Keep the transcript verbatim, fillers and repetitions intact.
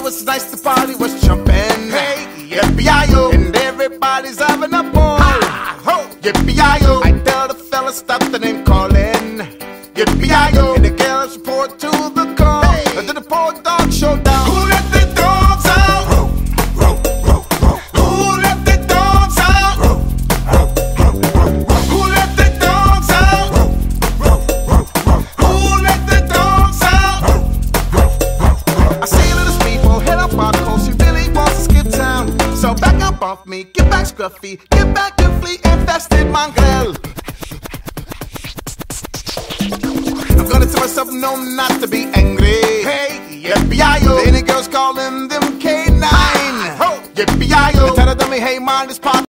it was nice, the party was jumping. Hey, yippee-yi-yo, and everybody's having a ball. Ho, yippee-yi-yo, I tell the fellas stop the name calling. Yippee-yi-yo, and the girls report to the call. Hey, to the poor dog showdown. Who let the dogs out? Row, row, row, row. Who let the dogs out? Row, row, row, row. Who let the dogs out? Row, row, row, row. Who let the dogs out? Row, row, row, row. I see little people head up our coast. She really wants to skip town. So back up off me, get back scruffy, get back to flea infested mongrel. I'm gonna tell myself no, not to be angry. Hey, yippee-yi-yo, any girls calling them K nine. Ho, yippee-yi-yo, tell them, hey, mind this part.